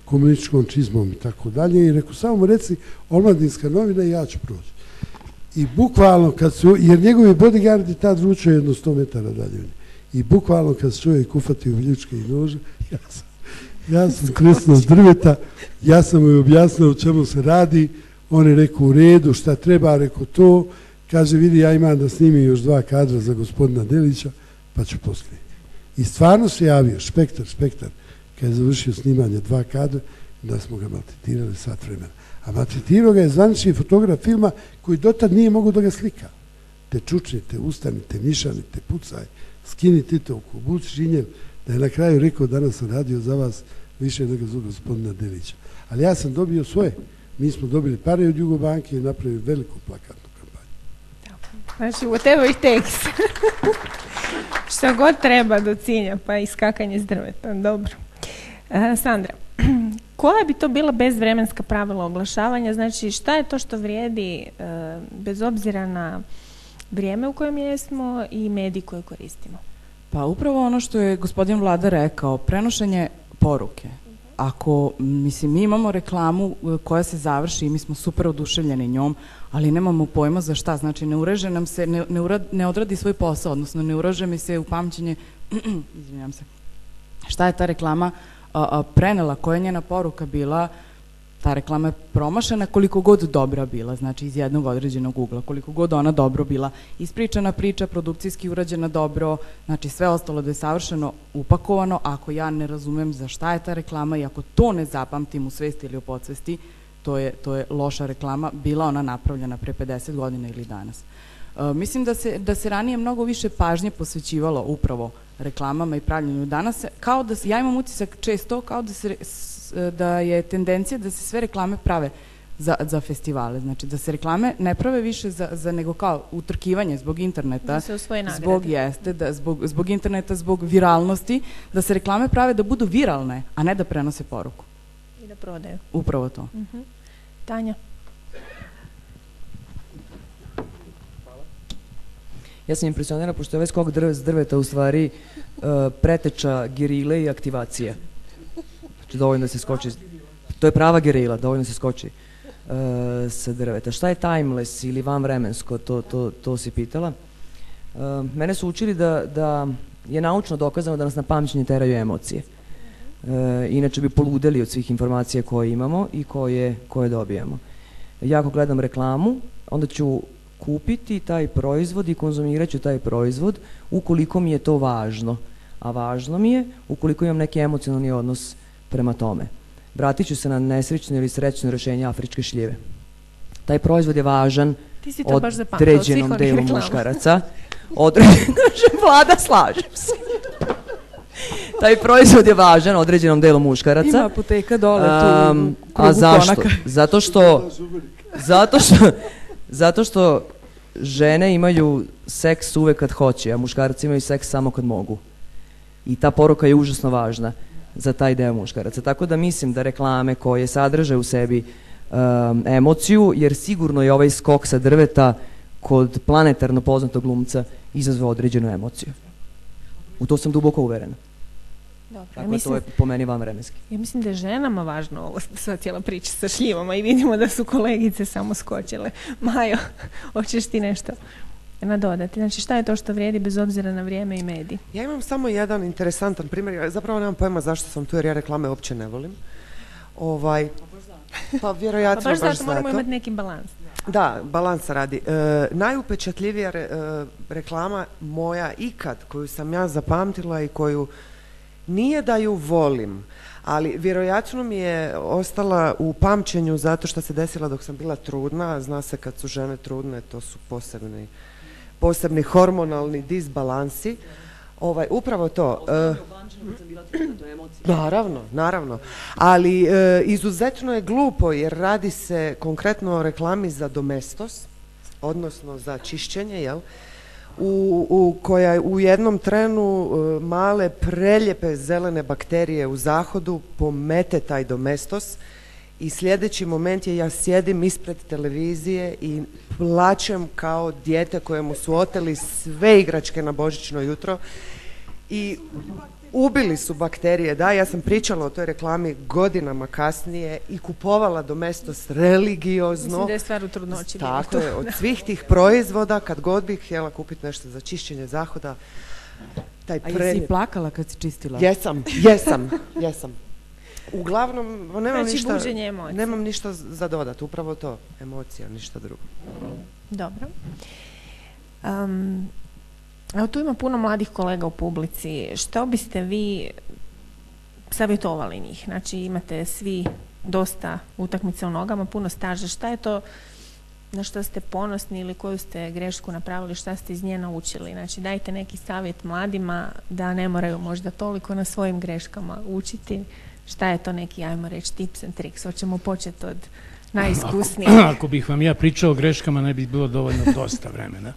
komunističkom čizmom i tako dalje. I rekao, samo mu reci Omladinska novina i ja ću proći. I bukvalno kad su, jer njegovi bodyguardi tad ručaju jedno sto metara dalje. I bukvalno kad se čovjek ufatio viljučke i nože, ja sam, ja sam kresno s drveta, ja sam mu objasnio o čemu se radi, on je rekao u redu, šta treba, rekao to, kaže vidi ja imam da snimim još dva kadra za gospodina Delića, pa ću poslije. I stvarno se javio, Spektar, Spektar, kad je završio snimanje dva kadra, da smo ga maltretirali sat vremena. A maltretirao ga je zvanični fotograf filma koji dotad nije mogao da ga slika. Te čučnite, ustanite, nišanite, pucaj, skinite to, obuci žinjev, da je na kraju rekao danas sam radio za vas više nego za gospodina Delića. Ali ja sam dobio svoje. Mi smo dobili pare od Jugobanke i napravili veliku plakatnu kampanju. Znači, whatever it takes. Što god treba do cilja, pa i skakanje s drveta. Dobro. Uh, Sandra, koja bi to bila bezvremenska pravila oglašavanja? Znači, šta je to što vrijedi uh, bez obzira na vrijeme u kojem jesmo i mediji koje koristimo? Pa upravo ono što je gospodin Vlada rekao, prenošenje poruke. Ako, mislim, mi imamo reklamu koja se završi i mi smo super oduševljeni njom, ali nemamo pojma za šta, znači ne ureže nam se, ne, ne, urad, ne odradi svoj posao, odnosno ne uraže mi se u pamćenje, izvinjam se, šta je ta reklama a, a, prenela, koja je njena poruka bila, ta reklama je promašena koliko god dobra bila, znači iz jednog određenog ugla, koliko god ona dobro bila, ispričana priča, produkcijski urađena dobro, znači sve ostalo da je savršeno upakovano, ako ja ne razumem za šta je ta reklama i ako to ne zapamtim u svesti ili u podsvesti, to je, to je loša reklama, bila ona napravljena pre pedeset godina ili danas. Uh, mislim da se, da se ranije mnogo više pažnje posvećivalo upravo reklamama i pravljenju. Danas se, kao da se, ja imam utisak često, kao da se da je tendencija da se sve reklame prave za, za festivale. Znači da se reklame ne prave više za, za nego kao utrkivanje zbog interneta. Da se osvoje nagrade. Zbog jeste, da, zbog, zbog interneta, zbog viralnosti, da se reklame prave da budu viralne, a ne da prenose poruku. I da prodaju. Upravo to. Uh-huh. Tanja? Ja sam impresionirana, pošto je ovaj skok drve, s drveta u stvari uh, preteča gerile i aktivacije. Znači dovoljno da se skoči, to je prava gerila, dovoljno da se skoči uh, sa drveta. Šta je timeless ili vanvremensko, to, to, to si pitala. Uh, mene su učili da, da je naučno dokazano da nas na pamćenje teraju emocije. Uh, inače bi poludeli od svih informacija koje imamo i koje, koje dobijamo. Ja ako gledam reklamu, onda ću kupiti taj proizvod i konzumirat ću taj proizvod ukoliko mi je to važno. A važno mi je ukoliko imam neki emocionalni odnos prema tome. Vratit ću se na nesrećno ili srećno rešenje afričke šljive. Taj proizvod je važan određenom delu muškaraca. Određenom, Vlada, slažem se. Taj proizvod je važan određenom delu muškaraca. Ima apoteka dole tu um, u krugu A zašto? konaka. Zato što, zato što, zato što žene imaju seks uvek kad hoće, a muškarci imaju seks samo kad mogu. I ta poruka je užasno važna za taj deo muškaraca. Tako da mislim da reklame koje sadrže u sebi um, emociju, jer sigurno je ovaj skok sa drveta kod planetarno poznatog glumca izazvao određenu emociju. U to sam duboko uverena. Dobro, Tako ja da mislim, to je po meni vanvremenski. Ja mislim da je ženama važno ovo, sva cijela priča sa šljivama i vidimo da su kolegice samo skočile. Majo, hoćeš ti nešto nadodati? Znači šta je to što vrijedi bez obzira na vrijeme i medij? Ja imam samo jedan interesantan primjer, zapravo nemam pojma zašto sam tu jer ja reklame uopće ne volim. Ovaj, pa vjerojatno pa baš zato. Baš zato moramo imati neki balans. Da, balansa radi. E, najupečatljivija re, e, reklama moja ikad koju sam ja zapamtila i koju nije da ju volim, ali vjerojatno mi je ostala u pamćenju zato što se desila dok sam bila trudna. Zna se kad su žene trudne, to su posebni, posebni hormonalni disbalansi. Ovaj, upravo to. E, naravno, naravno. Ali e, izuzetno je glupo jer radi se konkretno o reklami za Domestos, odnosno za čišćenje, jel? U, u koja u jednom trenu e, male preljepe zelene bakterije u zahodu pomete taj Domestos i sljedeći moment je ja sjedim ispred televizije i plačem kao dijete kojemu su oteli sve igračke na božićno jutro i Ubili su bakterije, da, ja sam pričala o toj reklami godinama kasnije i kupovala Domestos religiozno. Mislim da je stvar u trudnoći. Tako je, od svih tih proizvoda, kad god bih htjela kupiti nešto za čišćenje zahoda, taj A pre... jesi plakala kad si čistila? Jesam, jesam, jesam. Uglavnom, nemam Znači, ništa, buđenje emocija. nemam ništa za dodat, upravo to, emocija, ništa drugo. Dobro. Um, evo tu ima puno mladih kolega u publici. Što biste vi savjetovali njih? Znači imate svi dosta utakmice u nogama, puno staža. Šta je to na što ste ponosni ili koju ste grešku napravili, šta ste iz nje naučili? Znači dajte neki savjet mladima da ne moraju možda toliko na svojim greškama učiti. Šta je to neki, ajmo reći, tips and tricks? Hoćemo početi od najiskusnijih. Ako, ako bih vam ja pričao o greškama, ne bi bilo dovoljno dosta vremena.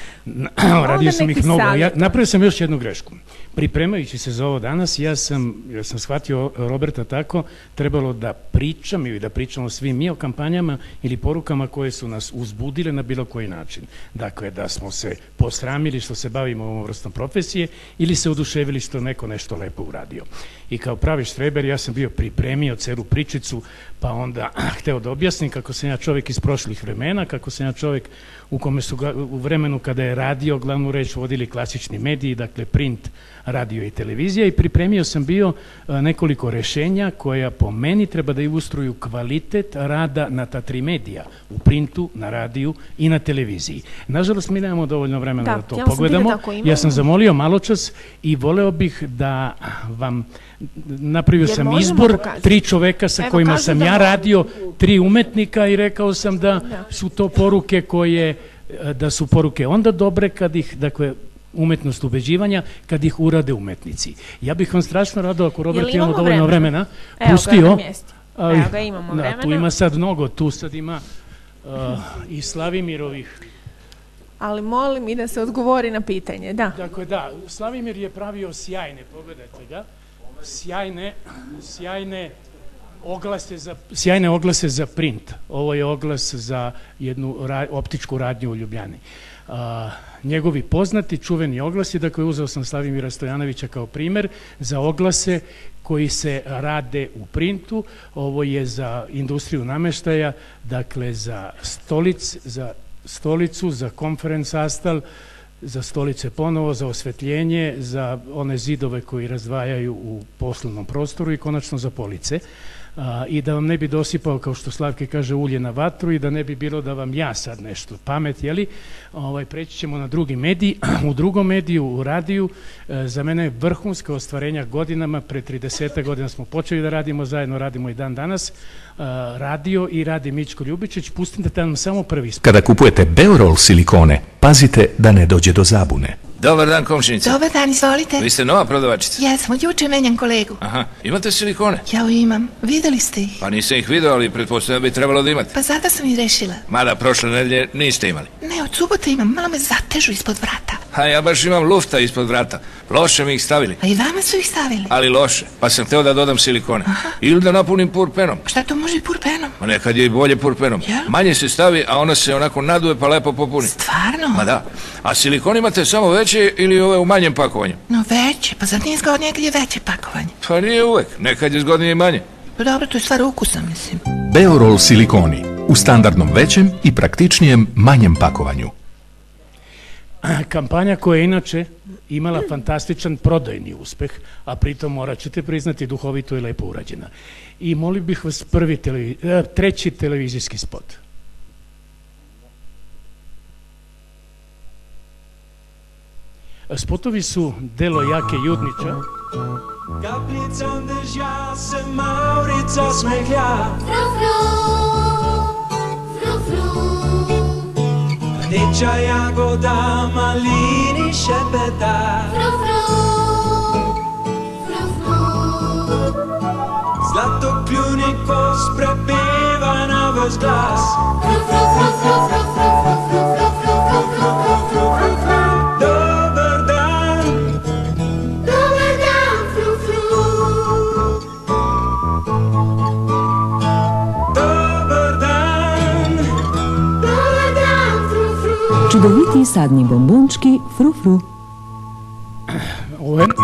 Radio sam ih mnogo. Ja, napravio sam još jednu grešku. Pripremajući se za ovo danas, ja sam, ja sam shvatio Roberta tako, trebalo da pričam ili da pričamo svi mi o kampanjama ili porukama koje su nas uzbudile na bilo koji način. Dakle, da smo se posramili što se bavimo ovom vrstom profesije ili se oduševili što neko nešto lepo uradio. I kao pravi štreber ja sam bio pripremio celu pričicu, pa onda hteo da objasnim kako sam ja čovjek iz prošlih vremena, kako sam ja čovjek u kome su u vremenu kada je radio glavnu reč vodili klasični mediji, dakle print, radio i televizija, i pripremio sam bio nekoliko rešenja koja po meni treba da ilustruju kvalitet rada na ta tri medija, u printu, na radiju i na televiziji. Nažalost, mi nemamo dovoljno vremena da, da to pogledamo. Ja sam zamolio maločas i voleo bih da vam napravio Jer sam izbor pokazati. tri čoveka sa Evo, kojima sam ja radio, tri umetnika, i rekao sam da, da su to poruke koje, da su poruke onda dobre kad ih, dakle, umetnost ubeđivanja, kad ih urade umetnici. Ja bih vam strašno rado, ako Robert imamo dovoljno vremena, vremena pustio. Evo ga, Evo ga imamo da, vremena. Tu ima sad mnogo, tu sad ima uh, i Slavimirovih. Ali molim i da se odgovori na pitanje, da. Dakle, da, Slavimir je pravio sjajne, pogledajte ga, sjajne, sjajne oglase za, sjajne oglase za print. Ovo je oglas za jednu ra, optičku radnju u Ljubljani. Uh, njegovi poznati, čuveni oglasi, dakle uzeo sam Slavimira Stojanovića kao primer za oglase koji se rade u printu. Ovo je za industriju nameštaja, dakle za stolic, za stolicu, za konferenc sastal, za stolice ponovo, za osvetljenje, za one zidove koji razdvajaju u poslovnom prostoru i konačno za police. A, i da vam ne bi dosipao, kao što Slavke kaže, ulje na vatru, i da ne bi bilo da vam ja sad nešto pamet, jeli, ovaj, preći ćemo na drugi medij. U drugom mediju, u radiju, e, za mene je vrhunska ostvarenja godinama, pre trideset godina smo počeli da radimo zajedno, radimo i dan danas, e, radio i radi Mićko Ljubičić. Pustite da nam samo prvi spod. Kada kupujete Beorol silikone, pazite da ne dođe do zabune. Dobar dan, komšinica. Dobar dan, izvolite. Vi ste nova prodavačica? Jesmo, juče menjam kolegu. Aha, imate silikone? Ja imam. Videli ste ih? Pa nisam ih vidio, ali pretpostavljam da bi trebalo da imate. Pa zato sam i rešila. Mada prošle nedelje niste imali. Ne, od subote imam, malo me zatežu ispod vrata. A ja baš imam lufta ispod vrata. Loše mi ih stavili. A i vama su ih stavili? Ali loše, pa sam hteo da dodam silikone. Aha. Ili da napunim purpenom. Šta to može i purpenom? Ma nekad je i bolje purpenom. Ja? Manje se stavi, a ona se onako naduje pa lepo popuni. Stvarno? Ma da. A silikon imate samo veće ili ove u manjem pakovanju? No veće, pa zar nije zgodnije kad je veće pakovanje? Pa nije uvek, nekad je zgodnije i manje. Pa dobro, to je stvar ukusa, mislim. Beorol silikoni, u standardnom većem i praktičnijem manjem pakovanju. Kampanja koja je inače imala fantastičan prodajni uspeh, a pritom morat ćete priznati duhovito i lepo urađena. I molio bih vas prvi televiz... treći televizijski spot. Spotovi su delo Jake Judnića. Kaplicom dežja se Maurica smehlja. Fru, fru, fru, fru. Rdeča jagoda malini šepeta. Fru, fru, fru, fru. Zlatokljuni kos prepeva na ves glas. Fru, fru, fru, fru, fru, fru, fru, fru, fru, fru, fru, fru, fru, fru, fru. Dobar dan. Dobar dan, fru, fru. Dobar dan. Dobar dan, fru, fru. Čudoviti sadni bombončki, fru, fru. Ovo je...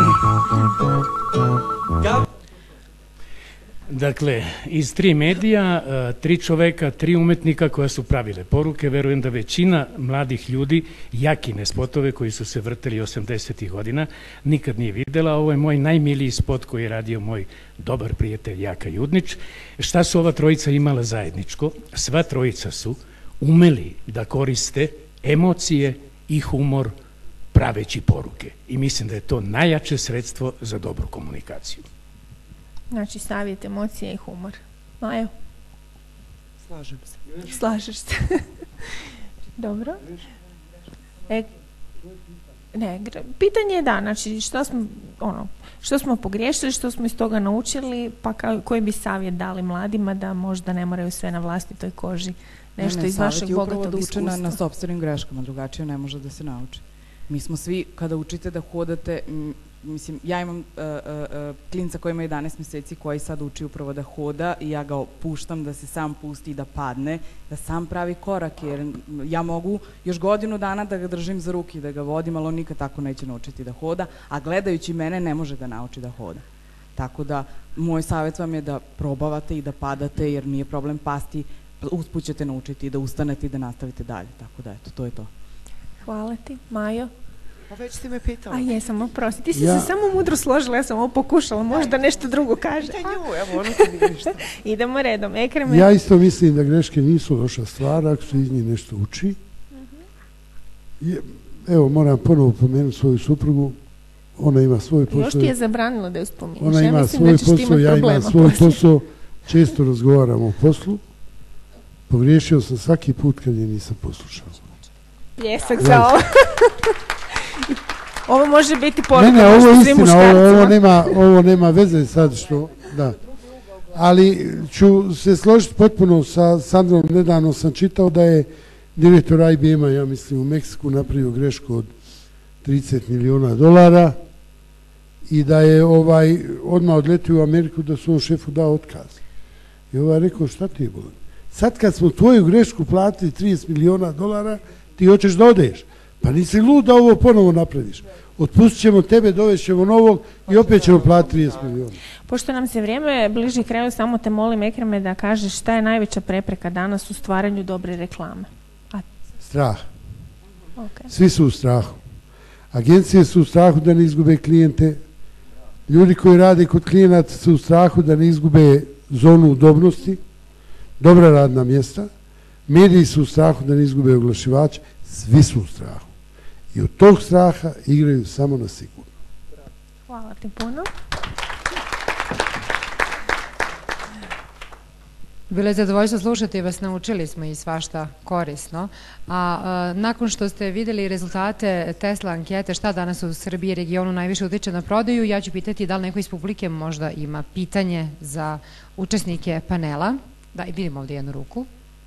Dakle, iz tri medija, tri čoveka, tri umetnika koja su pravile poruke, verujem da većina mladih ljudi jakine spotove koji su se vrteli osamdesetih godina nikad nije videla. Ovo je moj najmiliji spot koji je radio moj dobar prijatelj Jaka Judnić. Šta su ova trojica imala zajedničko? Sva trojica su umeli da koriste emocije i humor praveći poruke. I mislim da je to najjače sredstvo za dobru komunikaciju. Znači, savjet, emocije i humor. Majo? Slažem se. Slažeš se. Dobro. E, ne, pitanje je da, znači, što smo, ono, što smo pogriješili, što smo iz toga naučili, pa ka, koji bi savjet dali mladima da možda ne moraju sve na vlastitoj koži, nešto ne, ne, iz vašeg bogatog da iskustva. uče na, na sopstvenim greškama, drugačije ne može da se nauči. Mi smo svi, kada učite da hodate, m, mislim, ja imam uh, uh, klinca koji ima jedanaest mjeseci koji sad uči upravo da hoda i ja ga puštam da se sam pusti i da padne, da sam pravi korak, jer ja mogu još godinu dana da ga držim za ruke i da ga vodim, ali on nikad tako neće naučiti da hoda, a gledajući mene ne može da nauči da hoda. Tako da, moj savjet vam je da probavate i da padate, jer nije problem pasti, usput ćete naučiti da ustanete i da nastavite dalje. Tako da, eto, to je to. Hvala ti. Majo? Pa već ti me pitala. A jesam, oprosti. Ti si Ja- se samo mudro složila, ja sam ovo pokušala, možda nešto drugo kaže. Pitaj nju, evo, ono ti mi ništa. Idemo redom. Ekreme. Ja isto mislim da greške nisu loša stvar ako se iz njih nešto uči. Je- Evo, moram ponovo pomenuti svoju suprugu. Ona ima svoj posao. Još ti je zabranilo da ju spominješ. Ona Ja ima mislim svoj da ćeš ti posao, imati ja imam problema svoj poslije. posao. Često razgovaramo o poslu. Pogriješio sam svaki put kad je nisam poslušao. Pljesak Da. za ovo. Ovo može biti Ne, poruka ne, ovo možda je svim istina, ovo, ovo, muškarcima. nema, ovo nema veze sad što, da. Ali ću se složiti potpuno sa Sandrom, nedavno sam čitao da je direktor I B M-a, ja mislim, u Meksiku napravio grešku od trideset miliona dolara i da je ovaj odmah odletio u Ameriku da su on šefu dao otkaz. I ovaj je rekao, šta ti je bilo? Sad kad smo tvoju grešku platili trideset miliona dolara, ti hoćeš da odeš. Pa nisi lud da ovo ponovo napraviš. Otpustit ćemo tebe, dovešćemo novog i opet ćemo platiti trideset miliona. Pošto nam se vrijeme bliži kraju, samo te molim, Ekreme, da kažeš šta je najveća prepreka danas u stvaranju dobre reklame. A, Strah. okay. Svi su u strahu. Agencije su u strahu da ne izgube klijente. Ljudi koji rade kod klijenata su u strahu da ne izgube zonu udobnosti, dobra radna mjesta. Mediji su u strahu da ne izgube oglašivače. Svi su u strahu. I od tog straha igraju samo na sigurno. Hvala ti puno. Bilo je zadovoljstvo slušati vas, naučili smo i svašta korisno. A, a nakon što ste vidjeli rezultate Tesla ankete, šta danas u Srbiji i regionu najviše utiče na prodaju, ja ću pitati da li neko iz publike možda ima pitanje za učesnike panela. Da, i vidimo ovdje jednu ruku.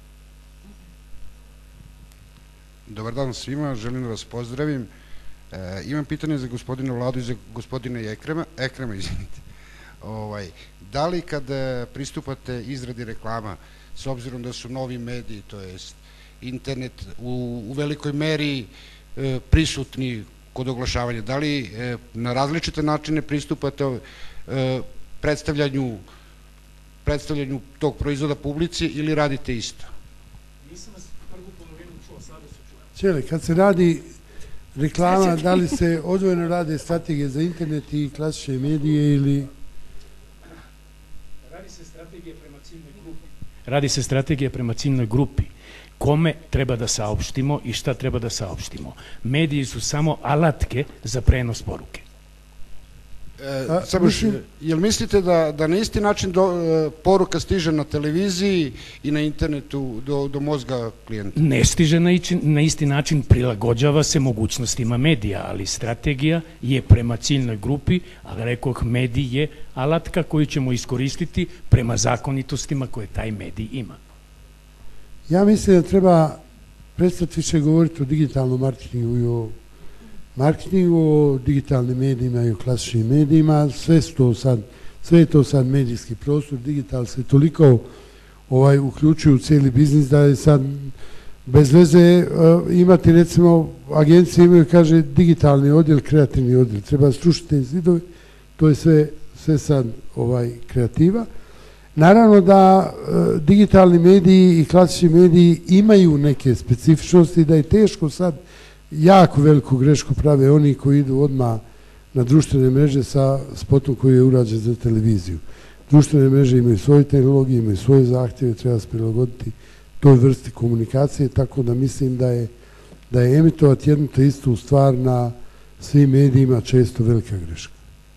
Dobar dan svima, želim da vas pozdravim. E, imam pitanje za gospodina Vladu i za gospodina Ekrema, Ekrema, izvinite. Ovaj, da li kada pristupate izradi reklama, s obzirom da su novi mediji, to jest internet, u, u velikoj meri e, prisutni kod oglašavanja, da li e, na različite načine pristupate e, predstavljanju, predstavljanju tog proizvoda publici ili radite isto? Nisam vas prvu polovinu čuo, sada se čuo. Čele, kad se radi reklama, da li se odvojeno rade strategije za internet i klasične medije ili... Radi se strategija prema ciljnoj grupi. Radi se strategija prema ciljnoj grupi. Kome treba da saopštimo i šta treba da saopštimo. Mediji su samo alatke za prenos poruke. E, A, samo mislim- š- jel mislite da, da na isti način do, e, poruka stiže na televiziji i na internetu do, do mozga klijenta? Ne stiže na, ići, na isti način, prilagođava se mogućnostima medija, ali strategija je prema ciljnoj grupi, a rekoh medij je alatka koju ćemo iskoristiti prema zakonitostima koje taj medij ima. Ja mislim da treba prestati više govoriti o digitalnom marketingu i o marketingu, o digitalnim medijima i o klasičnim medijima. Sve su to sad, sve je to sad medijski prostor, digital se toliko ovaj, uključuju u cijeli biznis da je sad bez veze uh, imati, recimo, agencije imaju, kaže, digitalni odjel, kreativni odjel. Treba stručiti zidove, to je sve, sve sad ovaj, kreativa. Naravno da uh, digitalni mediji i klasični mediji imaju neke specifičnosti, da je teško sad, jako veliku grešku prave oni koji idu odmah na društvene mreže sa spotom koji je urađen za televiziju. Društvene mreže imaju svoje tehnologije, imaju svoje zahtjeve, treba se prilagoditi toj vrsti komunikacije, tako da mislim da je, da je emitovati jednu te istu stvar na svim medijima često velika greška.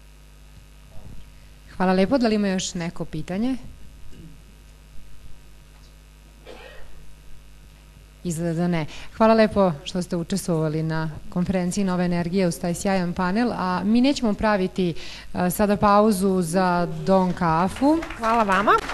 Hvala lepo. Da li ima još neko pitanje? Izgleda da ne. Hvala lepo što ste učestvovali na konferenciji Nove energije uz taj sjajan panel, a mi nećemo praviti uh, sada pauzu za Don kafu. Hvala vama.